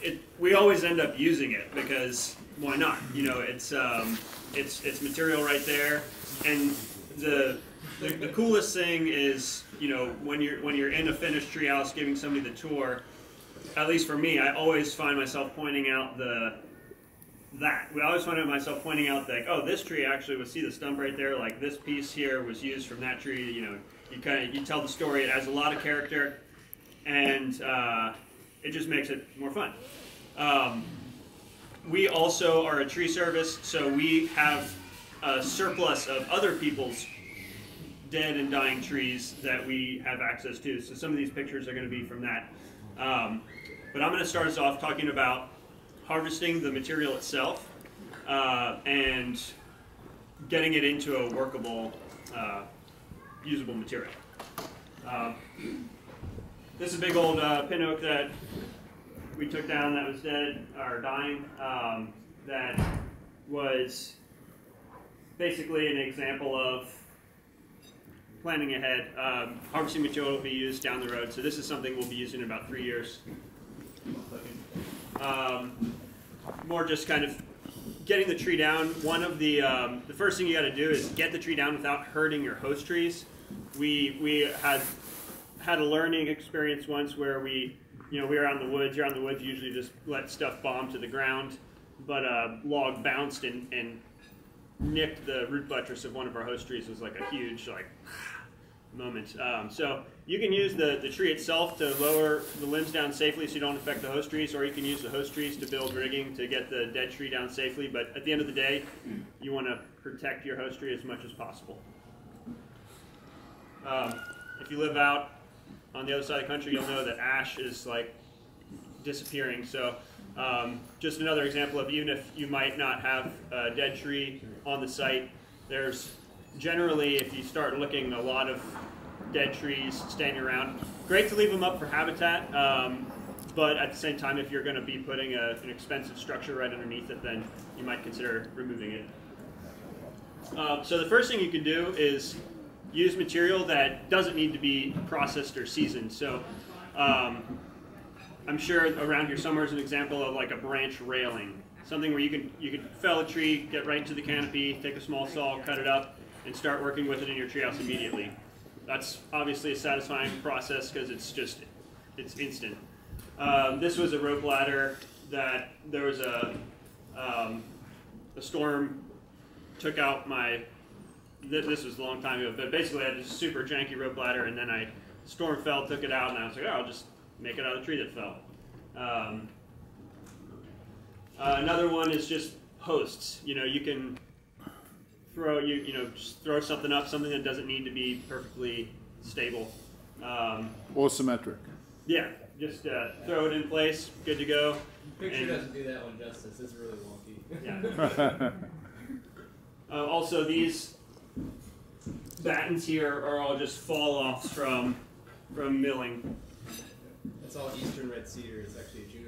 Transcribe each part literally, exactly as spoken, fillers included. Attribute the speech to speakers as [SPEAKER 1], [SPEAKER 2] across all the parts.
[SPEAKER 1] it we always end up using it because why not? You know, it's um, it's it's material right there, and the, the the coolest thing is, you know, when you're when you're in a finished treehouse giving somebody the tour. At least for me, I always find myself pointing out the that. We always find myself pointing out that, oh, this tree actually was, see the stump right there, like this piece here was used from that tree. You know, you kind of you tell the story. It has a lot of character, and uh, it just makes it more fun. Um, we also are a tree service, so we have a surplus of other people's dead and dying trees that we have access to. So some of these pictures are going to be from that. Um, but I'm going to start us off talking about harvesting the material itself uh, and getting it into a workable, uh, usable material. Uh, this is a big old uh, pin oak that we took down that was dead or dying. Um, that was basically an example of planning ahead. Um, harvesting material will be used down the road, so this is something we'll be using in about three years. Um, more just kind of getting the tree down. One of the um, the first thing you got to do is get the tree down without hurting your host trees. We we had had a learning experience once where we you know we were out in the woods. You're out in the woods, you usually just let stuff bomb to the ground, but a log bounced and, and nicked the root buttress of one of our host trees. It was like a huge like moment. Um, so you can use the, the tree itself to lower the limbs down safely so you don't affect the host trees, or you can use the host trees to build rigging to get the dead tree down safely. But at the end of the day, you want to protect your host tree as much as possible. Um, if you live out on the other side of the country, you'll know that ash is like disappearing. So um, just another example of, even if you might not have a dead tree on the site, there's generally, if you start looking, a lot of dead trees standing around. Great to leave them up for habitat, um, but at the same time, if you're going to be putting a, an expensive structure right underneath it, then you might consider removing it. Uh, so the first thing you can do is use material that doesn't need to be processed or seasoned. So um, I'm sure around here somewhere is an example of like a branch railing, something where you can you can fell a tree, get right into the canopy, take a small saw, cut it up, and start working with it in your treehouse immediately. That's obviously a satisfying process because it's just, it's instant. Um, this was a rope ladder that there was a, um, a storm took out my, th this was a long time ago, but basically I had this super janky rope ladder, and then I, storm fell, took it out, and I was like, oh, I'll just make it out of the tree that fell. Um, uh, another one is just posts. You know, you can throw you you know just throw something up, something that doesn't need to be perfectly stable, um,
[SPEAKER 2] or symmetric.
[SPEAKER 1] Yeah, just uh, throw it in place, good to go.
[SPEAKER 3] The picture
[SPEAKER 1] and,
[SPEAKER 3] doesn't do that one justice. It's really wonky.
[SPEAKER 1] Yeah. uh, also, these battens here are all just fall offs from from milling.
[SPEAKER 3] That's all Eastern red cedar. It's actually a juniper.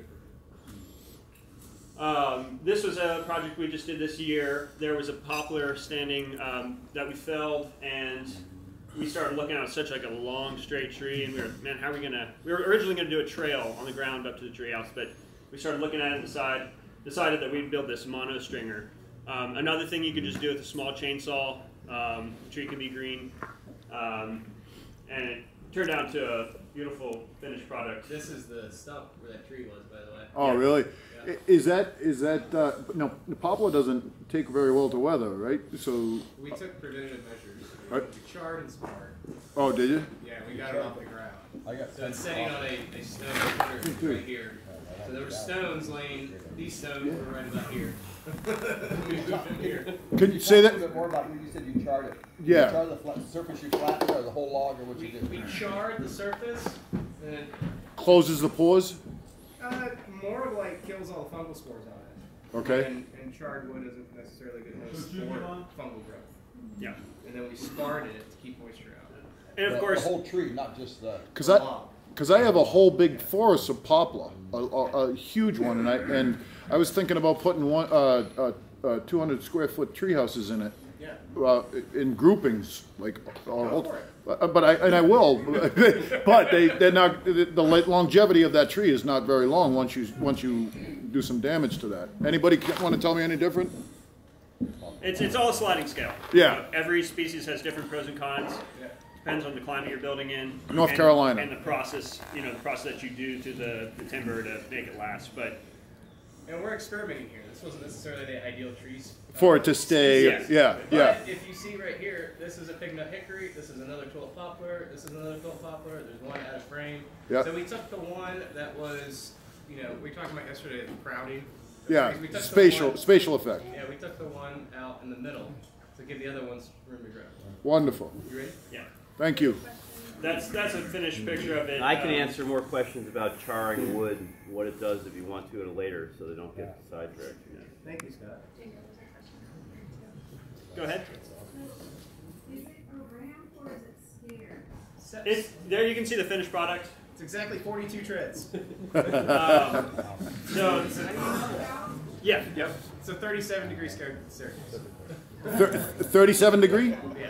[SPEAKER 1] Um, this was a project we just did this year. There was a poplar standing um, that we felled, and we started looking at it. Such like a long straight tree, and we were, man, how are we gonna? We were originally gonna do a trail on the ground up to the treehouse, but we started looking at it and decided decided that we'd build this mono stringer. Um, another thing you could just do with a small chainsaw. Um, the tree can be green, um, and it turned out to a beautiful finished product.
[SPEAKER 3] This is the stump where that tree was, by the way.
[SPEAKER 2] Oh,
[SPEAKER 1] yeah.
[SPEAKER 2] really?
[SPEAKER 3] Yeah.
[SPEAKER 2] Is that is that uh, no? The poplar doesn't take very well to weather, right? So
[SPEAKER 3] we took preventative measures. We,
[SPEAKER 2] Right.
[SPEAKER 3] we charred and sparred.
[SPEAKER 2] oh, did you?
[SPEAKER 3] Yeah, we got it off the ground.
[SPEAKER 4] I got
[SPEAKER 3] So it's sitting on a, a stone right here. So there were stones laying. These stones were right about here. We moved them here.
[SPEAKER 2] Can you say
[SPEAKER 4] A
[SPEAKER 2] that?
[SPEAKER 4] little bit more about you. You said you charred it.
[SPEAKER 2] Yeah.
[SPEAKER 4] You charred the flat, surface you flattened, or the whole log, or what
[SPEAKER 3] We,
[SPEAKER 4] you did?
[SPEAKER 3] we charred the surface, and
[SPEAKER 2] Closes the pores.
[SPEAKER 3] uh, more of like kills all the fungal spores on it.
[SPEAKER 2] Okay.
[SPEAKER 3] And, and charred wood isn't necessarily a good host for fungal growth.
[SPEAKER 1] Yeah,
[SPEAKER 3] And then we sparred it to keep moisture out.
[SPEAKER 1] and of
[SPEAKER 4] the,
[SPEAKER 1] course,
[SPEAKER 4] the whole tree, not just the.
[SPEAKER 2] Because I, because I have a whole big forest of poplar, a, a, a huge one, and I and I was thinking about putting one uh, uh, uh, two hundred square foot tree houses in it.
[SPEAKER 3] Yeah.
[SPEAKER 2] uh, in groupings, like, all,
[SPEAKER 3] Go for it.
[SPEAKER 2] uh, but I, and I will, but they, they're not, the the longevity of that tree is not very long once you, once you do some damage to that. Anybody want to tell me any different?
[SPEAKER 1] It's it's all a sliding scale.
[SPEAKER 2] Yeah.
[SPEAKER 1] You know, every species has different pros and cons.
[SPEAKER 3] Yeah.
[SPEAKER 1] Depends on the climate you're building in.
[SPEAKER 2] North
[SPEAKER 1] and,
[SPEAKER 2] Carolina.
[SPEAKER 1] And the process, you know, the process that you do to the, the timber to make it last. But
[SPEAKER 3] And we're experimenting here. This wasn't necessarily the ideal trees.
[SPEAKER 2] For it to stay,
[SPEAKER 1] Yes.
[SPEAKER 2] yeah,
[SPEAKER 3] But
[SPEAKER 2] yeah.
[SPEAKER 3] if you see right here, this is a pignut hickory, this is another twill poplar, this is another twill poplar, there's one out of frame.
[SPEAKER 2] Yep.
[SPEAKER 3] So we took the one that was, you know, we talked about yesterday, the crowding.
[SPEAKER 2] Yeah,
[SPEAKER 3] We took the
[SPEAKER 2] spatial,
[SPEAKER 3] one-
[SPEAKER 2] spatial effect.
[SPEAKER 3] Yeah, we took the one out in the middle to give the other ones room to grow.
[SPEAKER 2] Wonderful.
[SPEAKER 3] You ready?
[SPEAKER 1] yeah,
[SPEAKER 2] Thank you.
[SPEAKER 1] that's that's a finished picture of it.
[SPEAKER 5] I can
[SPEAKER 1] Um,
[SPEAKER 5] answer more questions about charring wood and what it does if you want to at a later, so they don't get sidetracked.
[SPEAKER 3] Thank you, Scott.
[SPEAKER 1] Go ahead.
[SPEAKER 6] Is it a ramp or is it stair?
[SPEAKER 3] So-
[SPEAKER 1] It's there. You can see the finished product.
[SPEAKER 3] It's exactly forty-two treads.
[SPEAKER 1] Um, so yeah, yep.
[SPEAKER 3] It's a thirty-seven degree stair- staircase.
[SPEAKER 2] Thir- thirty-seven degree?
[SPEAKER 3] Yeah.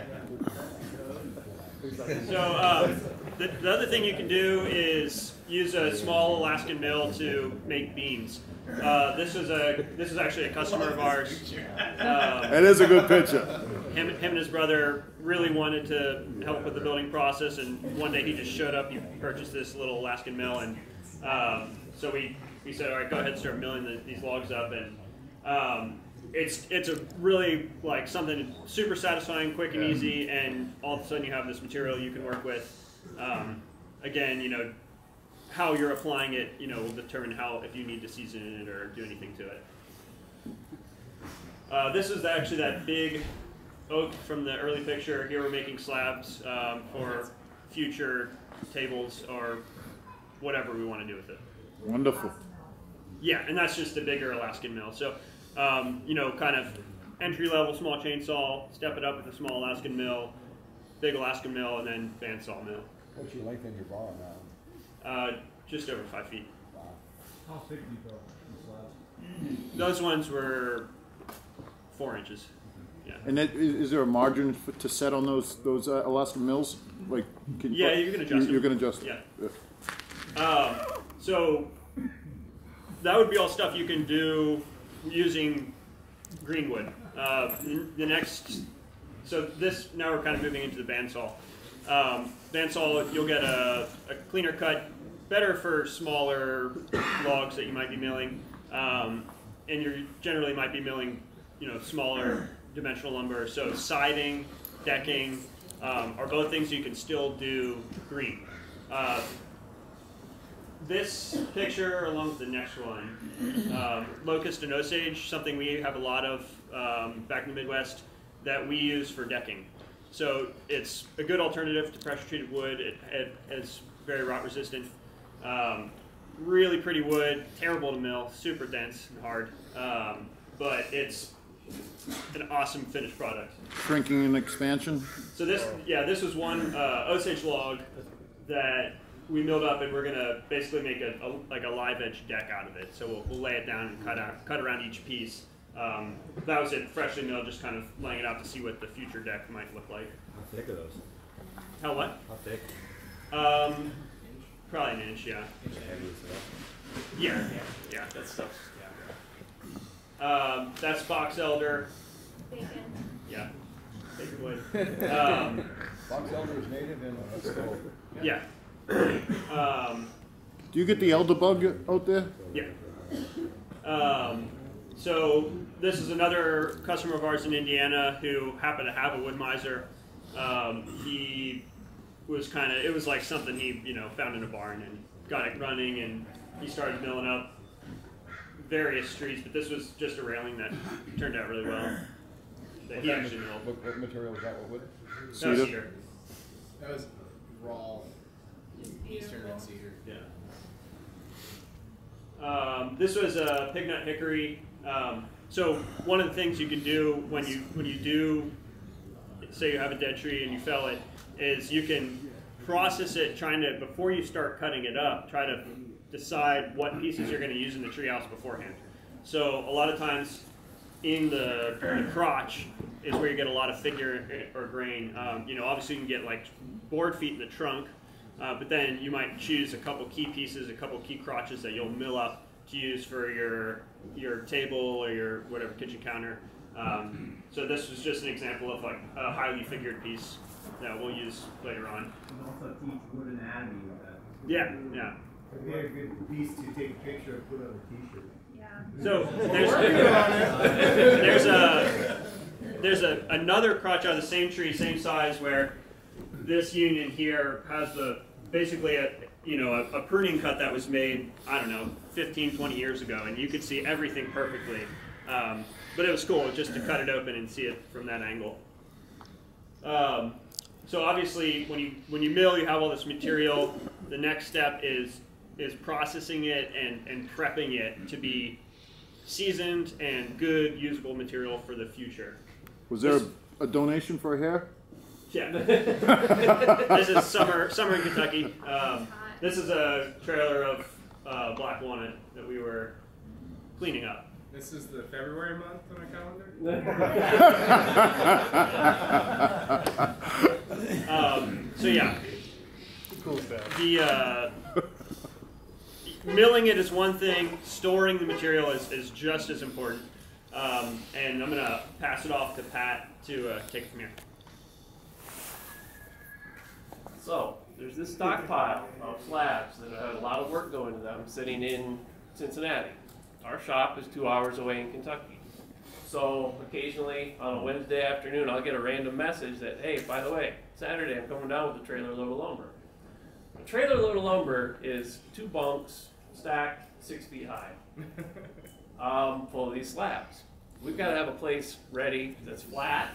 [SPEAKER 1] So um, the, the other thing you can do is use a small Alaskan mill to make beams. Uh, this is a this is actually a customer of ours. Um,
[SPEAKER 2] It is a good picture.
[SPEAKER 1] him, him and his brother really wanted to help with the building process, and one day he just showed up. He purchased this little Alaskan mill, and um, so we, we said, all right, go ahead and start milling the, these logs up. And um, it's it's a really like something super satisfying, quick and easy, and all of a sudden you have this material you can work with. Um, again, you know, how you're applying it, you know, will determine how if you need to season it or do anything to it. Uh, this is actually that big oak from the early picture. Here we're making slabs um, for future tables or whatever we want to do with it.
[SPEAKER 2] Wonderful.
[SPEAKER 1] Yeah, and that's just a bigger Alaskan mill. So, um, you know, kind of entry-level small chainsaw, step it up with a small Alaskan mill, big Alaskan mill, and then bandsaw mill.
[SPEAKER 4] What's your length in your bar now?
[SPEAKER 1] Uh, just over five feet.
[SPEAKER 7] How thick do you go in slabs?
[SPEAKER 1] Those ones were four inches. Yeah.
[SPEAKER 2] And it, is, is there a margin for, to set on those those uh, Alaskan mills? Like, can,
[SPEAKER 1] Yeah, you can adjust
[SPEAKER 2] You, you're
[SPEAKER 1] them.
[SPEAKER 2] going to adjust.
[SPEAKER 1] Yeah.
[SPEAKER 2] Yeah.
[SPEAKER 1] Um, so that would be all stuff you can do using greenwood. Uh, the next, so this, now we're kind of moving into the bandsaw. Um, bandsaw, you'll get a, a cleaner cut, better for smaller logs that you might be milling. Um, and you generally might be milling, you know, smaller dimensional lumber. So siding, decking um, are both things you can still do green. Uh, This picture, along with the next one, um, locust and osage, something we have a lot of um, back in the Midwest that we use for decking. So it's a good alternative to pressure-treated wood. It, it is very rot-resistant. Um, really pretty wood, terrible to mill, super dense and hard, um, but it's an awesome finished product.
[SPEAKER 2] Shrinking and expansion.
[SPEAKER 1] So this, yeah, this was one uh, Osage log that we milled up, and we're gonna basically make a, a like a live edge deck out of it. So we'll, we'll lay it down and cut out, cut around each piece. Um, that was it, freshly milled, just kind of laying it out to see what the future deck might look like.
[SPEAKER 5] How thick are those?
[SPEAKER 1] How what?
[SPEAKER 5] How thick?
[SPEAKER 1] Um, probably an inch, yeah. Yeah, yeah, yeah. That's stuff. Yeah. Um, that's box elder.
[SPEAKER 6] Bacon.
[SPEAKER 1] Yeah. Bacon wood. Um,
[SPEAKER 4] Box elder is native in, let's go.
[SPEAKER 1] yeah. Um,
[SPEAKER 2] Do you get the elder bug out there?
[SPEAKER 1] Yeah. Um, so this is another customer of ours in Indiana who happened to have a wood miser. Um, he was kind of, it was like something he, you know, found in a barn and got it running, and he started milling up various trees, but this was just a railing that turned out really well. That he actually milled.
[SPEAKER 4] What, what material was that, what wood?
[SPEAKER 1] That was
[SPEAKER 2] Cedar?
[SPEAKER 1] cedar.
[SPEAKER 3] That was raw eastern red cedar.
[SPEAKER 1] Yeah. Um, this was a pignut hickory. Um, so one of the things you can do when you when you do, say you have a dead tree and you fell it, is you can process it, trying to, before you start cutting it up, try to decide what pieces you're going to use in the treehouse beforehand. So a lot of times in the, the crotch is where you get a lot of figure or grain. Um, you know, obviously you can get like board feet in the trunk, uh, but then you might choose a couple key pieces, a couple key crotches that you'll mill up to use for your your table or your whatever kitchen counter. Um, so this was just an example of like a highly figured piece that we'll use later on.
[SPEAKER 7] And also teach wood anatomy with that.
[SPEAKER 1] Yeah, yeah.
[SPEAKER 7] It'd be a good piece to take a picture and put on a t-shirt.
[SPEAKER 6] Yeah.
[SPEAKER 1] So there's there's a there's a another crotch out of the same tree, same size, where this union here has the basically a you know a, a pruning cut that was made I don't know fifteen, twenty years ago, and you could see everything perfectly. Um, but it was cool just to cut it open and see it from that angle. Um, so obviously, when you when you mill, you have all this material. The next step is is processing it and, and prepping it to be seasoned and good, usable material for the future.
[SPEAKER 2] Was there a, a donation for hair?
[SPEAKER 1] Yeah. This is summer summer in Kentucky. Um, this is a trailer of uh, black walnut that we were cleaning up.
[SPEAKER 3] This is the February month on our calendar.
[SPEAKER 1] Um, so yeah,
[SPEAKER 3] Cool stuff.
[SPEAKER 1] the uh, milling it is one thing. Storing the material is, is just as important. Um, and I'm gonna pass it off to Pat to uh, take it from here.
[SPEAKER 8] So, there's this stockpile of slabs that have a lot of work going to them sitting in Cincinnati. Our shop is two hours away in Kentucky. So, occasionally on a Wednesday afternoon, I'll get a random message that, hey, by the way, Saturday I'm coming down with a trailer load of lumber. A trailer load of lumber is two bunks stacked six feet high, um, full of these slabs. We've got to have a place ready that's flat,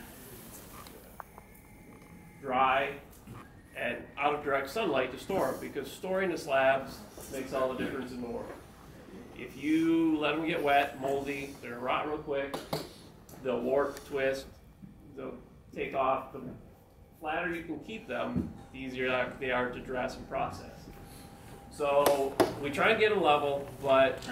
[SPEAKER 8] dry, and out of direct sunlight to store them, because storing the slabs makes all the difference in the world. If you let them get wet, moldy, they're gonna rot real quick, they'll warp, twist, they'll take off. The flatter you can keep them, the easier they are to dress and process. So we try and get them level, but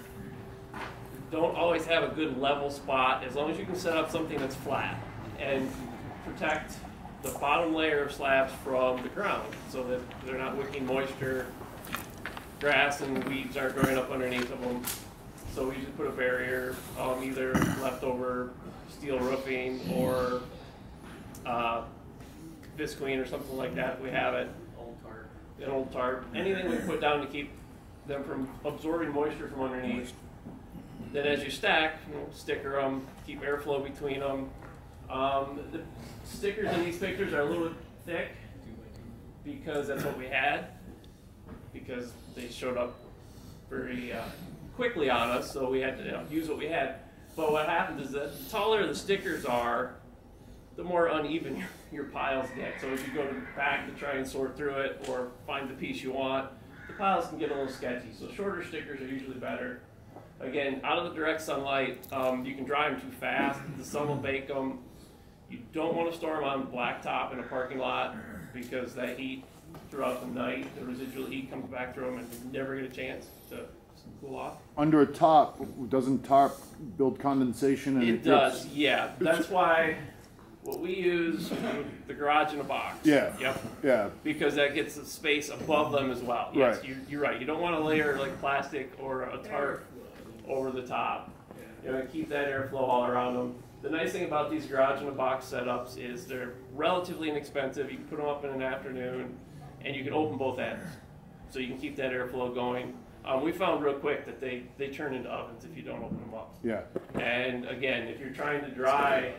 [SPEAKER 8] don't always have a good level spot. As long as you can set up something that's flat and protect the bottom layer of slabs from the ground so that they're not wicking moisture, grass and weeds aren't growing up underneath of them. So we just put a barrier, um, either leftover steel roofing or uh, visqueen or something like that if we have it. Old tarp. An old tarp. Anything we put down to keep them from absorbing moisture from underneath. Then as you stack, you know, sticker them, keep airflow between them. Um, the stickers in these pictures are a little thick because that's what we had, because they showed up very uh, quickly on us, so we had to you know, use what we had. But what happens is that the taller the stickers are, the more uneven your, your piles get. So as you go to the back to try and sort through it or find the piece you want, the piles can get a little sketchy. So shorter stickers are usually better. Again, out of the direct sunlight, um, you can dry them too fast. The sun will bake them. You don't want to store them on blacktop in a parking lot because that heat throughout the night, the residual heat comes back through them and you never get a chance to cool off.
[SPEAKER 2] Under a top, doesn't tarp build condensation? And
[SPEAKER 8] It
[SPEAKER 2] it
[SPEAKER 8] does,
[SPEAKER 2] gets-
[SPEAKER 8] yeah. That's why what we use, the garage in a box.
[SPEAKER 2] Yeah.
[SPEAKER 8] Yep.
[SPEAKER 2] Yeah.
[SPEAKER 8] Because that gets the space above them as well. Yes,
[SPEAKER 2] Right.
[SPEAKER 8] you're, you're right. You don't want to layer like plastic or a tarp over the top. You know, keep that airflow all around them. The nice thing about these garage in a box setups is they're relatively inexpensive. You can put them up in an afternoon, and you can open both ends, so you can keep that airflow going. Um, we found real quick that they they turn into ovens if you don't open them up.
[SPEAKER 2] Yeah.
[SPEAKER 8] And again, if you're trying to dry,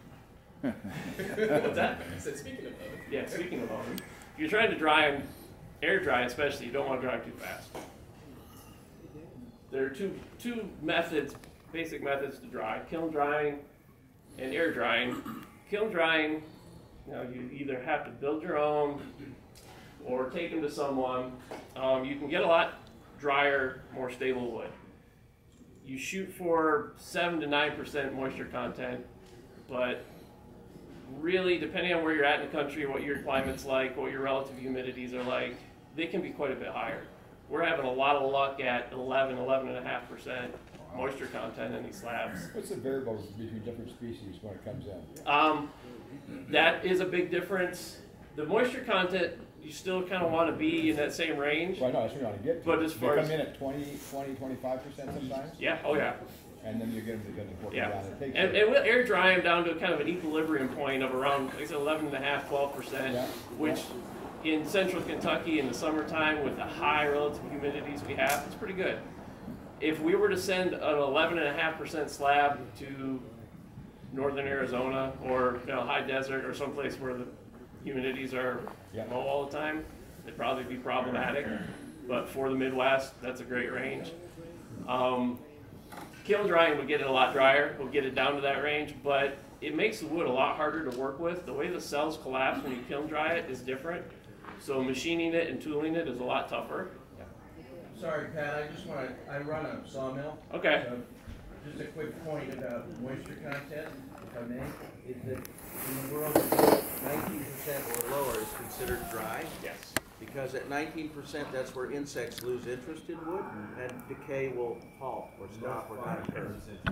[SPEAKER 8] what's that?
[SPEAKER 3] I said, speaking of oven.
[SPEAKER 8] Yeah, speaking of oven, if you're trying to dry them, air dry especially, you don't want to dry them too fast. There are two two methods, basic methods to dry: kiln drying and air drying. Kiln drying, you know, you either have to build your own or take them to someone. Um, you can get a lot drier, more stable wood. You shoot for seven to nine percent moisture content, but really, depending on where you're at in the country, what your climate's like, what your relative humidities are like, they can be quite a bit higher. We're having a lot of luck at eleven, eleven and a half percent moisture content in these slabs.
[SPEAKER 4] What's the variables between different species when it comes in?
[SPEAKER 8] Um, that is a big difference. The moisture content, you still kind of want to be in that same range.
[SPEAKER 4] Well, I know, that's what you want to get to.
[SPEAKER 8] But as far
[SPEAKER 4] They
[SPEAKER 8] as-
[SPEAKER 4] come in at twenty, twenty, twenty-five percent sometimes,
[SPEAKER 8] Yeah, oh yeah.
[SPEAKER 4] and then you get them to get them working
[SPEAKER 8] Yeah,
[SPEAKER 4] down. It takes
[SPEAKER 8] and,
[SPEAKER 4] a-
[SPEAKER 8] and we'll air dry them down to kind of an equilibrium point of around, like I said, eleven and a half, twelve percent,
[SPEAKER 4] Yeah.
[SPEAKER 8] which in central Kentucky in the summertime with the high relative humidities we have, it's pretty good. If we were to send an eleven and a half percent slab to northern Arizona or, you know, high desert or someplace where the humidities are
[SPEAKER 4] Yeah.
[SPEAKER 8] low all the time, it'd probably be problematic. But for the Midwest, that's a great range. Um, kiln drying would get it a lot drier, will get it down to that range, but it makes the wood a lot harder to work with. The way the cells collapse when you kiln dry it is different. So machining it and tooling it is a lot tougher.
[SPEAKER 9] Sorry, Pat, I just want to, I run a sawmill.
[SPEAKER 8] Okay.
[SPEAKER 9] So just a quick point about moisture content, if I may, is that in the world, nineteen percent or lower is considered dry.
[SPEAKER 8] Yes.
[SPEAKER 9] Because at nineteen percent, that's where insects lose interest in wood and decay will halt or stop or not occur.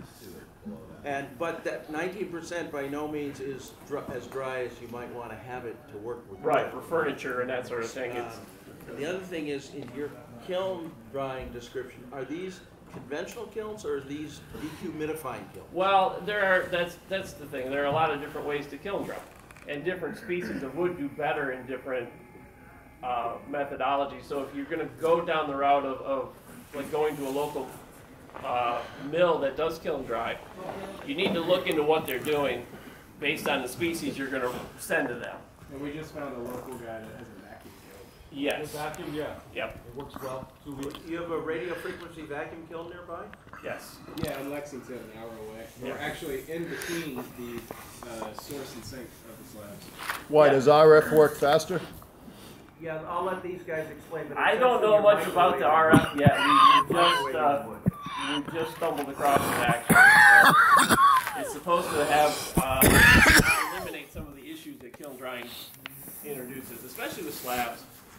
[SPEAKER 9] And, but that nineteen percent by no means is dr- as dry as you might want to have it to work with.
[SPEAKER 8] Right,
[SPEAKER 9] wood.
[SPEAKER 8] for furniture and that sort of thing. It's,
[SPEAKER 9] And the other thing is, in your kiln drying description, are these conventional kilns or are these dehumidifying kilns?
[SPEAKER 8] well, there are, that's, that's the thing. There are a lot of different ways to kiln dry. And different species of wood do better in different uh, methodology. So if you're going to go down the route of, of like going to a local uh, mill that does kiln dry, you need to look into what they're doing based on the species you're going to send to them.
[SPEAKER 3] And we just found a local guy that has a vacuum kiln.
[SPEAKER 8] Yes.
[SPEAKER 7] Vacuum, yeah,
[SPEAKER 8] Yep.
[SPEAKER 7] it works well. Two weeks.
[SPEAKER 9] You have a radio frequency vacuum kiln nearby?
[SPEAKER 8] Yes.
[SPEAKER 3] Yeah, in Lexington, an hour away. We're
[SPEAKER 8] Yeah.
[SPEAKER 3] actually in between the uh, source and sink of the slabs.
[SPEAKER 2] Why, does R F work faster?
[SPEAKER 9] Yeah, I'll let these guys explain. But
[SPEAKER 8] I don't know much about the R F yet. We, we just uh, we just stumbled across it actually. So it's supposed to have uh, eliminate some of the issues that kiln drying introduces, especially with slabs.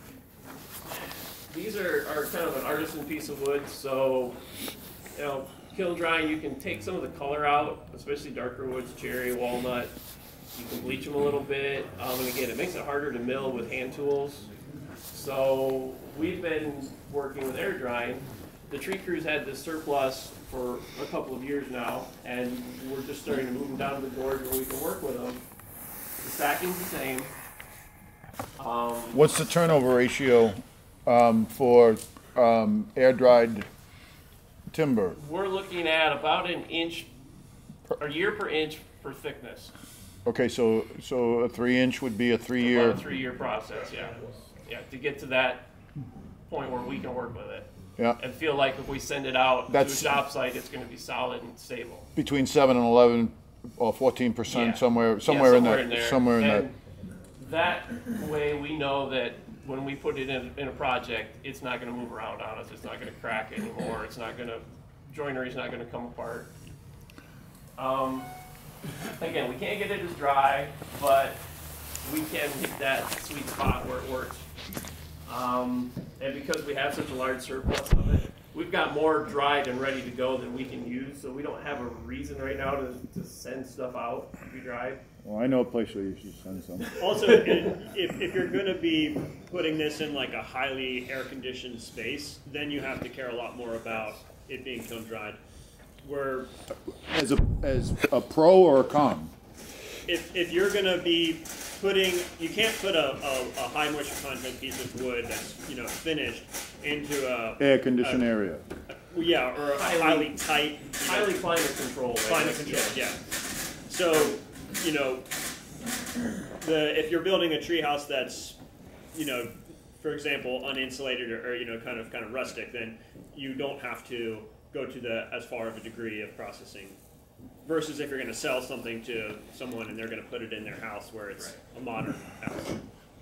[SPEAKER 8] These are, are kind of an artisan piece of wood, so you know, kiln drying you can take some of the color out, especially darker woods, cherry, walnut. You can bleach them a little bit, um, and again, it makes it harder to mill with hand tools. So we've been working with air drying. The tree crews had this surplus for a couple of years now, and we're just starting to move them down to the gorge where we can work with them. The stacking's the same. Um,
[SPEAKER 2] What's the turnover ratio um, for um, air-dried timber?
[SPEAKER 8] we're looking at about an inch, a year per inch per thickness.
[SPEAKER 2] Okay, so, so a three-inch would be a three-year.
[SPEAKER 8] About a three-year process, yeah. Yeah, to get to that point where we can work with it.
[SPEAKER 2] Yeah,
[SPEAKER 8] And feel like if we send it out
[SPEAKER 2] That's-
[SPEAKER 8] to a job site, it's gonna be solid and stable.
[SPEAKER 2] between seven and eleven or fourteen
[SPEAKER 8] Yeah.
[SPEAKER 2] percent, somewhere,
[SPEAKER 8] Yeah,
[SPEAKER 2] somewhere in that,
[SPEAKER 8] there.
[SPEAKER 2] somewhere in that.
[SPEAKER 8] And that way, we know that when we put it in, in a project, it's not gonna move around on us, it's not gonna crack anymore, it's not gonna, joinery's not gonna come apart. Um, again, we can't get it as dry, but we can hit that sweet spot where it works. Um, and because we have such a large surplus of it, we've got more dried and ready to go than we can use, so we don't have a reason right now to, to send stuff out to be dried.
[SPEAKER 2] Well, I know a place where you should send some.
[SPEAKER 1] Also, it, if, if you're going to be putting this in like a highly air-conditioned space, then you have to care a lot more about it being kiln dried. Where
[SPEAKER 2] As a, as a pro or a con?
[SPEAKER 1] if, if you're going to be putting, you can't put a, a, a high moisture content piece of wood that's, you know, finished into a,
[SPEAKER 2] Air-conditioned
[SPEAKER 1] a-
[SPEAKER 2] area.
[SPEAKER 1] yeah, or a
[SPEAKER 8] Highly-
[SPEAKER 1] highly, tight, you know,
[SPEAKER 8] Highly climate controlled. I
[SPEAKER 1] climate
[SPEAKER 8] guess.
[SPEAKER 1] control, yeah. So, you know, the if you're building a treehouse that's, you know, for example, uninsulated or, or you know, kind of kind of rustic, then you don't have to go to the as far of a degree of processing. Versus if you're going to sell something to someone and they're going to put it in their house where it's
[SPEAKER 8] Right.
[SPEAKER 1] a modern house.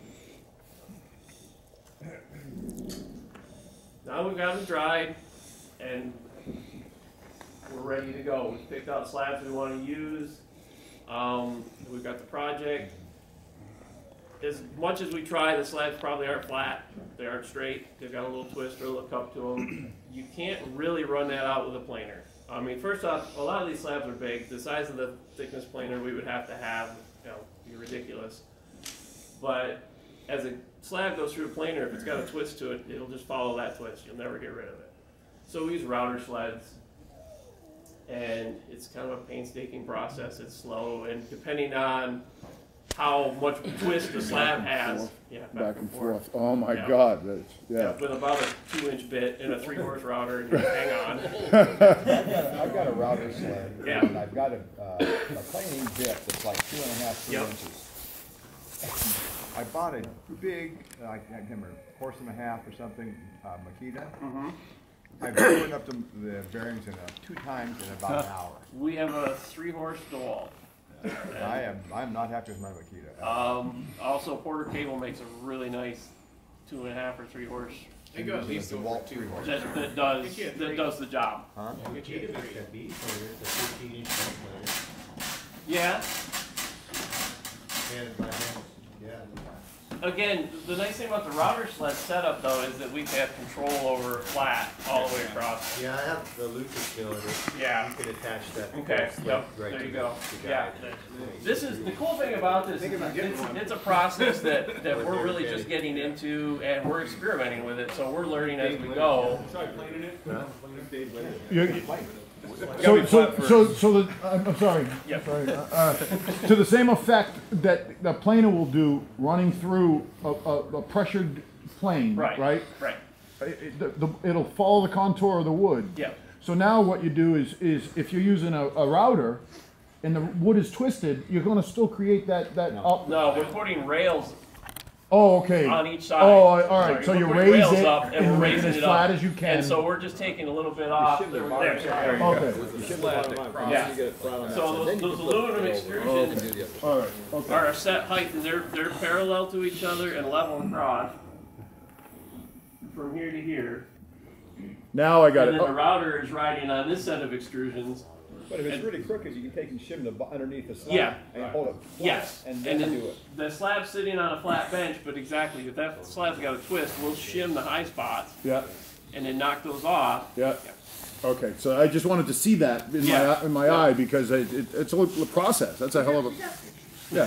[SPEAKER 8] Now we've got them dried and we're ready to go. We've picked out slabs we want to use. Um, we've got the project. as much as we try, the slabs probably aren't flat. They aren't straight. They've got a little twist or a little cup to them. You can't really run that out with a planer. I mean, first off, a lot of these slabs are big. The size of the thickness planer we would have to have, you know, be ridiculous. But as a slab goes through a planer, if it's got a twist to it, it'll just follow that twist. You'll never get rid of it. So we use router sleds, and it's kind of a painstaking process. It's slow, and depending on how much twist the slab has, yeah, back,
[SPEAKER 2] Back
[SPEAKER 8] and
[SPEAKER 2] and
[SPEAKER 8] forth.
[SPEAKER 2] forth. Oh my
[SPEAKER 8] Yeah.
[SPEAKER 2] God, that's,
[SPEAKER 8] Yeah,
[SPEAKER 2] yeah.
[SPEAKER 8] with about a two-inch bit and a three-horse router, and you hang on.
[SPEAKER 4] I've got a, I've got a router sled,
[SPEAKER 8] Yeah.
[SPEAKER 4] and I've got a, uh, a planing bit that's like two and a half, three
[SPEAKER 8] Yep.
[SPEAKER 4] inches. I bought a big, uh, I can't remember, horse and a half or something, uh, Makita.
[SPEAKER 8] Mm-hmm.
[SPEAKER 4] I've opened up the, the bearings in a, two times in about an hour.
[SPEAKER 8] We have a three-horse DeWalt.
[SPEAKER 4] I am, I'm not happy with my Makita.
[SPEAKER 8] Um, also, Porter Cable makes a really nice two and a half or three horse
[SPEAKER 3] They go at least
[SPEAKER 4] It's a
[SPEAKER 3] over
[SPEAKER 4] Walt
[SPEAKER 3] two
[SPEAKER 4] three
[SPEAKER 3] horse.
[SPEAKER 8] that, that does
[SPEAKER 3] You get
[SPEAKER 8] that
[SPEAKER 3] three.
[SPEAKER 8] does the job.
[SPEAKER 4] Huh?
[SPEAKER 3] Get you a three.
[SPEAKER 8] Yeah.
[SPEAKER 10] And my hands, yeah.
[SPEAKER 8] Again, the nice thing about the router sled setup though is that we have control over flat all the way across.
[SPEAKER 10] Yeah, I have the Lucas cylinder.
[SPEAKER 8] Yeah.
[SPEAKER 10] You can attach that.
[SPEAKER 8] Okay.
[SPEAKER 10] sled
[SPEAKER 8] Yep.
[SPEAKER 10] right
[SPEAKER 8] There
[SPEAKER 10] to
[SPEAKER 8] you
[SPEAKER 10] the-
[SPEAKER 8] go.
[SPEAKER 10] the
[SPEAKER 8] Yeah.
[SPEAKER 10] guide.
[SPEAKER 8] This is the cool thing about this. Is it's, it's a process that, that we're really just getting into, and we're experimenting with it. So we're learning as we go.
[SPEAKER 3] Try planing it.
[SPEAKER 10] Huh?
[SPEAKER 2] You- So, so, so, so the, I'm, I'm sorry.
[SPEAKER 8] Yep.
[SPEAKER 2] Sorry. Uh, uh, to the same effect that the planer will do running through a, a, a pressured plane,
[SPEAKER 8] Right.
[SPEAKER 2] right?
[SPEAKER 8] Right.
[SPEAKER 2] It, the, the, it'll follow the contour of the wood.
[SPEAKER 8] Yep.
[SPEAKER 2] So now what you do is, is if you're using a, a router and the wood is twisted, you're gonna still create that, that up.
[SPEAKER 8] No, we're putting rails
[SPEAKER 2] Oh, okay.
[SPEAKER 8] on each side.
[SPEAKER 2] Oh, all right.
[SPEAKER 8] Sorry,
[SPEAKER 2] So
[SPEAKER 8] we're
[SPEAKER 2] you
[SPEAKER 8] putting
[SPEAKER 2] raise
[SPEAKER 8] rails
[SPEAKER 2] it
[SPEAKER 8] up and
[SPEAKER 2] and
[SPEAKER 8] we're
[SPEAKER 2] make it
[SPEAKER 8] raising
[SPEAKER 2] as
[SPEAKER 8] it
[SPEAKER 2] flat
[SPEAKER 8] up.
[SPEAKER 2] as you can.
[SPEAKER 8] And so we're just taking a little bit off.
[SPEAKER 4] shim the
[SPEAKER 8] There,
[SPEAKER 4] bar
[SPEAKER 8] there,
[SPEAKER 4] side.
[SPEAKER 8] there.
[SPEAKER 2] Okay.
[SPEAKER 4] You shim the bottom line,
[SPEAKER 8] Yeah.
[SPEAKER 4] you get it flat on that
[SPEAKER 8] So
[SPEAKER 4] side.
[SPEAKER 8] those,
[SPEAKER 4] Then you
[SPEAKER 8] those
[SPEAKER 4] can flip
[SPEAKER 8] aluminum
[SPEAKER 4] it over. Oh,
[SPEAKER 8] extrusions
[SPEAKER 4] do the other side.
[SPEAKER 2] All right. Okay.
[SPEAKER 8] are a set height, and they're they're parallel to each other and level across from here to here.
[SPEAKER 2] Now I got
[SPEAKER 8] And
[SPEAKER 2] it.
[SPEAKER 8] then the
[SPEAKER 2] Oh,
[SPEAKER 8] router is riding on this set of extrusions.
[SPEAKER 4] But if it's really crooked, you can take and shim the bo- underneath the slab.
[SPEAKER 8] Yeah.
[SPEAKER 4] And hold it flat.
[SPEAKER 8] Yes,
[SPEAKER 4] And
[SPEAKER 8] and
[SPEAKER 4] then
[SPEAKER 8] then
[SPEAKER 4] do it.
[SPEAKER 8] the slab's sitting on a flat bench, but exactly if that slab's got a twist, we'll shim the high spots
[SPEAKER 2] yeah.
[SPEAKER 8] and then knock those off.
[SPEAKER 2] Yeah. Okay, so I just wanted to see that in
[SPEAKER 8] Yeah.
[SPEAKER 2] my in my eye because it, it, it's a little process. That's a hell of a yeah.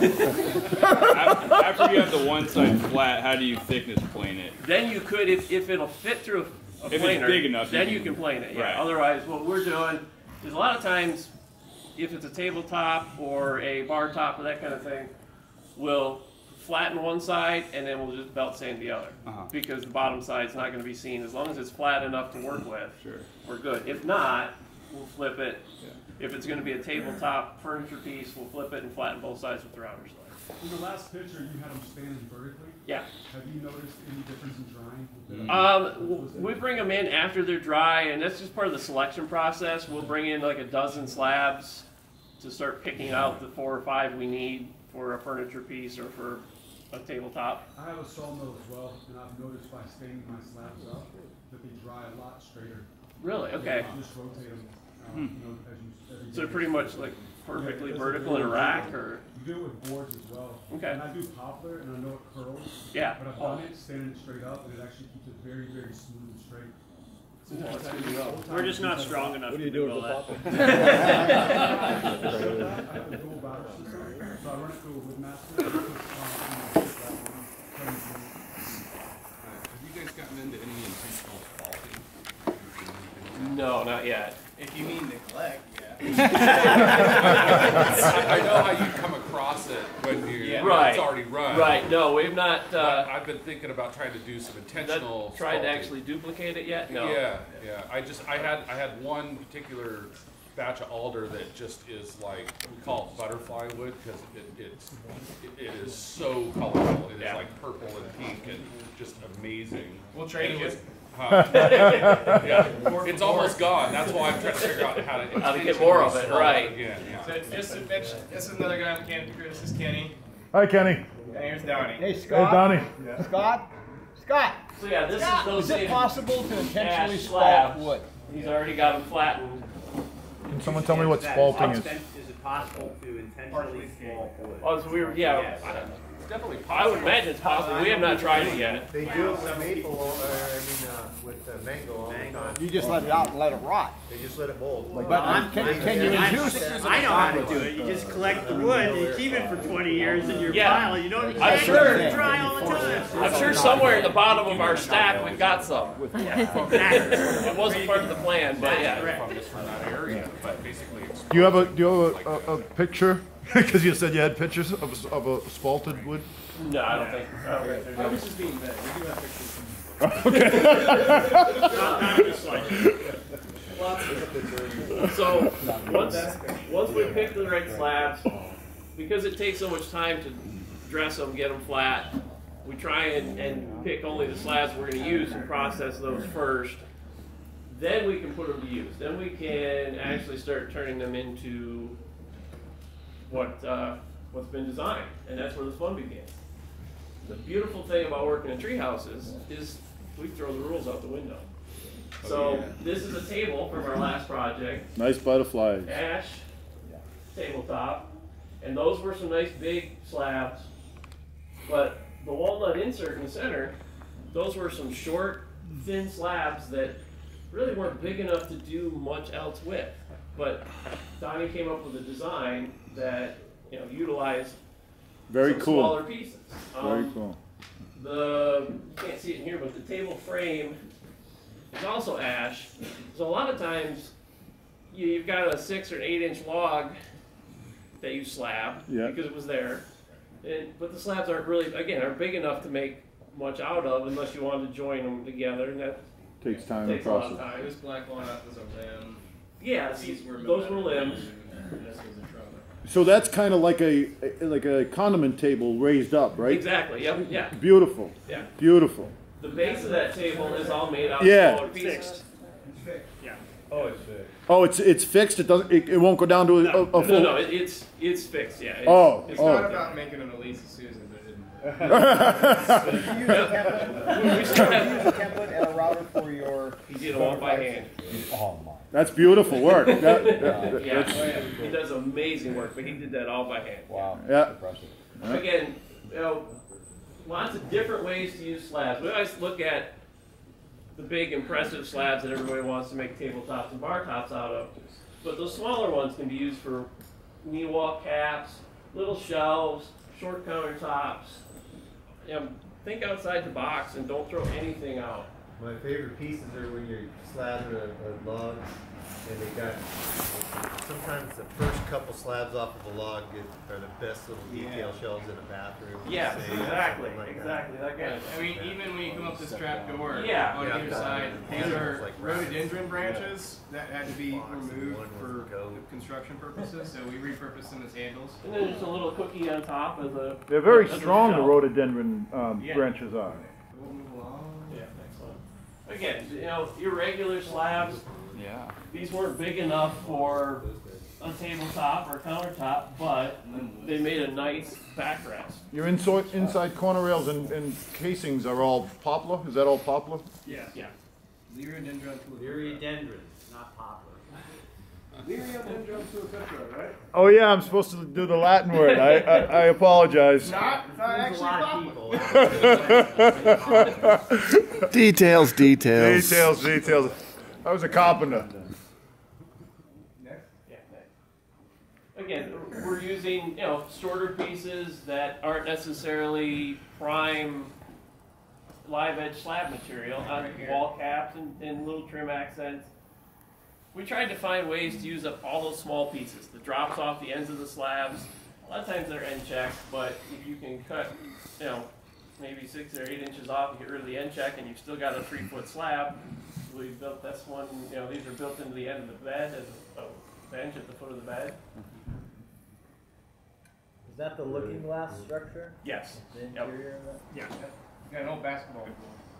[SPEAKER 11] After you have the one side flat, how do you thickness plane it?
[SPEAKER 8] Then you could, if, if it'll fit through a, a
[SPEAKER 11] If it's
[SPEAKER 8] planer,
[SPEAKER 11] big enough, you
[SPEAKER 8] then you
[SPEAKER 11] can-
[SPEAKER 8] can plane it. Yeah.
[SPEAKER 11] right.
[SPEAKER 8] Otherwise, what we're doing is a lot of times, if it's a tabletop or a bar top or that kind of thing, we'll flatten one side and then we'll just belt sand the other
[SPEAKER 11] Uh-huh.
[SPEAKER 8] because the bottom side's not going to be seen. As long as it's flat enough to work with,
[SPEAKER 11] Sure.
[SPEAKER 8] we're good. If not, we'll flip it.
[SPEAKER 11] Yeah.
[SPEAKER 8] If it's going to be a tabletop furniture piece, we'll flip it and flatten both sides with the router sled.
[SPEAKER 7] In the last picture, you had them standing vertically.
[SPEAKER 8] Yeah.
[SPEAKER 7] Have you noticed any difference in drying?
[SPEAKER 8] Um, w- we bring them in after they're dry, and that's just part of the selection process. We'll bring in like a dozen slabs to start picking out the four or five we need for a furniture piece or for a tabletop.
[SPEAKER 7] I have a sawmill as well, and I've noticed by staining my slabs up that they dry a lot straighter.
[SPEAKER 8] Really? Okay.
[SPEAKER 7] You just rotate them, uh, you know, as you. As you
[SPEAKER 8] So they're pretty much like perfectly vertical in a rack, or
[SPEAKER 7] You do it with boards as well.
[SPEAKER 8] Okay.
[SPEAKER 7] And I do poplar, and I know it curls.
[SPEAKER 8] Yeah.
[SPEAKER 7] But I've done it standing it straight up, and it actually keeps it very, very smooth and straight.
[SPEAKER 8] Yeah, that's good to know.
[SPEAKER 1] We're just not strong enough
[SPEAKER 4] What do
[SPEAKER 1] to
[SPEAKER 4] you
[SPEAKER 1] do
[SPEAKER 4] do with
[SPEAKER 1] all
[SPEAKER 4] the
[SPEAKER 1] that.
[SPEAKER 4] poplar?
[SPEAKER 7] I have a dual battery system, so I run it through a Woodmaster. and it puts, um, you know, that one, turns it.
[SPEAKER 3] Have you guys gotten into any intentional faulting?
[SPEAKER 8] No, not yet.
[SPEAKER 3] If you mean neglect, yeah. I know how you come across it when you're,
[SPEAKER 8] Yeah.
[SPEAKER 3] when
[SPEAKER 8] Right.
[SPEAKER 3] it's already run.
[SPEAKER 8] Right. No, we've not
[SPEAKER 3] But
[SPEAKER 8] uh,
[SPEAKER 3] I've been thinking about trying to do some
[SPEAKER 8] not
[SPEAKER 3] intentional.
[SPEAKER 8] tried to
[SPEAKER 3] faulting.
[SPEAKER 8] actually duplicate it yet. No.
[SPEAKER 3] Yeah, yeah. I just I had I had one particular batch of alder that just is like we call it butterfly wood because it, it's it, it is so colorful. It is
[SPEAKER 8] Yeah.
[SPEAKER 3] like purple and pink and just amazing.
[SPEAKER 8] We'll trade
[SPEAKER 3] And
[SPEAKER 8] you.
[SPEAKER 3] just- huh. Yeah, it's almost gone. That's why I'm trying to figure out how to
[SPEAKER 8] How to get more of it,
[SPEAKER 3] install
[SPEAKER 8] right.
[SPEAKER 3] Again, yeah.
[SPEAKER 12] So this is Mitch. This is another guy on the canopy crew. This is Kenny.
[SPEAKER 2] Hi, Kenny.
[SPEAKER 12] And here's Donnie.
[SPEAKER 4] Hey,
[SPEAKER 2] Hey,
[SPEAKER 4] Scott.
[SPEAKER 2] Donnie.
[SPEAKER 4] Scott? Scott?
[SPEAKER 8] So yeah, this
[SPEAKER 4] Scott,
[SPEAKER 8] is those
[SPEAKER 4] is it
[SPEAKER 8] same
[SPEAKER 4] possible to intentionally
[SPEAKER 8] ash
[SPEAKER 4] spalt
[SPEAKER 8] slabs.
[SPEAKER 4] wood?
[SPEAKER 8] He's already got them flattened.
[SPEAKER 2] Can someone tell me what
[SPEAKER 5] That
[SPEAKER 2] spalting is?
[SPEAKER 5] Is it possible to intentionally fault wood?
[SPEAKER 8] Oh, so we were, yeah.
[SPEAKER 5] Yes.
[SPEAKER 3] It's definitely
[SPEAKER 8] I
[SPEAKER 3] possible.
[SPEAKER 8] would imagine it's possible. We have not tried it yet.
[SPEAKER 10] They do it with maple, or, I mean, uh, with uh, mango all the time.
[SPEAKER 4] You just let it out and let it rot.
[SPEAKER 10] They just let it mold.
[SPEAKER 4] But I'm, can, can you induce it?
[SPEAKER 1] I know how to do it. You just collect the wood, and you keep it for twenty years in your
[SPEAKER 8] Yeah.
[SPEAKER 1] pile. You don't. You
[SPEAKER 8] I'm
[SPEAKER 1] can't
[SPEAKER 8] sure.
[SPEAKER 1] let it dry all the time.
[SPEAKER 8] I'm sure somewhere at the bottom of our stack we've got some. It wasn't part of the plan, but yeah.
[SPEAKER 3] From this from that area, but basically it's.
[SPEAKER 2] Do you have a, do you have a, a, a picture? Because you said you had pictures of, a- of a spalted wood?
[SPEAKER 8] No, I don't think. I don't think
[SPEAKER 7] I
[SPEAKER 8] there's
[SPEAKER 7] was just being vague. We do have pictures.
[SPEAKER 1] Not, not just like.
[SPEAKER 8] So once once we pick the right slabs, because it takes so much time to dress them, get them flat, we try and, and pick only the slabs we're going to use and process those first. Then we can put them to use. Then we can actually start turning them into what uh, what's been designed, and that's where the fun begins. The beautiful thing about working in tree houses is we throw the rules out the window. So this is a table from our last project.
[SPEAKER 2] Nice butterflies.
[SPEAKER 8] Ash tabletop, and those were some nice big slabs. But the walnut insert in the center, those were some short, thin slabs that really weren't big enough to do much else with. But Donnie came up with a design that, you know, utilized
[SPEAKER 2] Very
[SPEAKER 8] some
[SPEAKER 2] cool.
[SPEAKER 8] smaller pieces.
[SPEAKER 2] Very
[SPEAKER 8] Um,
[SPEAKER 2] cool.
[SPEAKER 8] The, you can't see it in here, but the table frame is also ash. So a lot of times, you, you've got a six or an eight inch log that you slab
[SPEAKER 2] Yeah.
[SPEAKER 8] because it was there. And, but the slabs aren't really, again, aren't big enough to make much out of unless you want to join them together, and that
[SPEAKER 2] Takes time to
[SPEAKER 8] takes a lot of
[SPEAKER 2] process.
[SPEAKER 8] time.
[SPEAKER 12] This black walnut was a limb.
[SPEAKER 8] Yeah,
[SPEAKER 12] These were
[SPEAKER 8] those were limbs.
[SPEAKER 12] And this was a trunk.
[SPEAKER 2] So that's kind of like a, like a condiment table raised up, right?
[SPEAKER 8] Exactly, yep, yeah,
[SPEAKER 2] Beautiful.
[SPEAKER 8] yeah.
[SPEAKER 2] Beautiful.
[SPEAKER 8] The base of that table is all made out
[SPEAKER 2] Yeah.
[SPEAKER 8] of smaller pieces.
[SPEAKER 1] Yeah.
[SPEAKER 10] Oh, it's big.
[SPEAKER 2] Oh, it's it's fixed. It doesn't. It, it won't go down to a, a, a
[SPEAKER 8] No,
[SPEAKER 2] full.
[SPEAKER 8] no, it, it's it's fixed. Yeah. It's,
[SPEAKER 2] Oh,
[SPEAKER 12] It's
[SPEAKER 2] oh.
[SPEAKER 12] not about making an Elisa Susan, but it,
[SPEAKER 4] You use a template,
[SPEAKER 8] we still
[SPEAKER 4] you
[SPEAKER 8] have.
[SPEAKER 4] use a template and a router for your.
[SPEAKER 8] He did it all by hand.
[SPEAKER 4] Oh my.
[SPEAKER 2] That's beautiful work. That, that- that-
[SPEAKER 8] Yeah,
[SPEAKER 2] that's,
[SPEAKER 8] he does amazing work, but he did that all by hand.
[SPEAKER 4] Wow.
[SPEAKER 2] Yeah.
[SPEAKER 4] Impressive.
[SPEAKER 8] Again, you know, lots of different ways to use slabs. We always look at the big impressive slabs that everybody wants to make tabletops and bar tops out of, but those smaller ones can be used for knee wall caps, little shelves, short countertops. You know, think outside the box and don't throw anything out.
[SPEAKER 10] My favorite pieces are when you're slabbing a, a log and they got, sometimes the first couple slabs off of a log get, are the best little detail shelves in a bathroom.
[SPEAKER 8] Yes,
[SPEAKER 10] say,
[SPEAKER 8] exactly,
[SPEAKER 10] something like that.
[SPEAKER 8] exactly. That kind of
[SPEAKER 12] I mean, even when you come up this trap door
[SPEAKER 8] Yeah.
[SPEAKER 12] on
[SPEAKER 10] Yeah.
[SPEAKER 12] either side, these
[SPEAKER 10] Yeah.
[SPEAKER 12] are
[SPEAKER 10] Like
[SPEAKER 12] rhododendron branches that had to be
[SPEAKER 10] Box and
[SPEAKER 12] removed
[SPEAKER 10] one
[SPEAKER 12] for
[SPEAKER 10] was goat.
[SPEAKER 12] construction purposes, so we repurposed them as handles.
[SPEAKER 8] And then there's a little cookie on top as a.
[SPEAKER 2] They're very
[SPEAKER 8] as a
[SPEAKER 2] strong. The
[SPEAKER 8] shelf.
[SPEAKER 2] rhododendron um,
[SPEAKER 8] Yeah.
[SPEAKER 2] branches are.
[SPEAKER 12] We'll move along.
[SPEAKER 8] Yeah, excellent. Again, you know, irregular slabs,
[SPEAKER 11] Yeah.
[SPEAKER 8] these weren't big enough for a tabletop or countertop, but they made a nice backrest.
[SPEAKER 2] Your inside inside corner rails and, and casings are all poplar. Is that all poplar?
[SPEAKER 1] Yeah.
[SPEAKER 8] Yeah.
[SPEAKER 12] Liriodendron tulipa.
[SPEAKER 10] Liriodendron, not poplar.
[SPEAKER 7] Liriodendron tulipa, right?
[SPEAKER 2] Oh yeah, I'm supposed to do the Latin word. I I, I apologize.
[SPEAKER 12] Not, it's not
[SPEAKER 10] There's a
[SPEAKER 12] actually
[SPEAKER 10] lot
[SPEAKER 12] poplar.
[SPEAKER 10] of people.
[SPEAKER 4] Details, details.
[SPEAKER 2] Details, details. I was a carpenter.
[SPEAKER 12] Next.
[SPEAKER 8] Yeah. Again, we're using, you know, shorter pieces that aren't necessarily prime live edge slab material on wall caps and, and little trim accents. We tried to find ways to use up all those small pieces, the drops off the ends of the slabs. A lot of times they're end checked, but if you can cut, you know, maybe six or eight inches off and get rid of the end check and you've still got a three foot slab, we built this one, you know, these are built into the end of the bed as a, a bench at the foot of the bed.
[SPEAKER 13] Is that the looking glass structure?
[SPEAKER 8] Yes.
[SPEAKER 13] The
[SPEAKER 8] Yep.
[SPEAKER 13] interior of that?
[SPEAKER 8] Yeah.
[SPEAKER 12] You got an old basketball goal.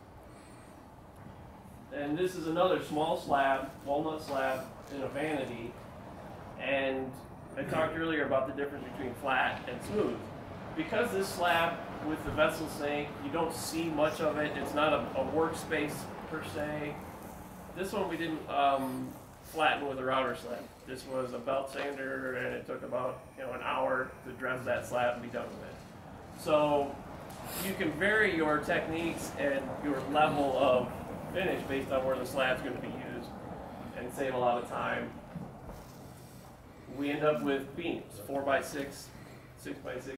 [SPEAKER 8] And this is another small slab, walnut slab in a vanity. And I talked earlier about the difference between flat and smooth. Because this slab with the vessel sink, you don't see much of it. It's not a, a workspace per se. This one we didn't um, flatten with a router slab. This was a belt sander, and it took about you know an hour to dress that slab and be done with it. So you can vary your techniques and your level of finish based on where the slab's going to be used and save a lot of time. We end up with beams, four by six, six by six.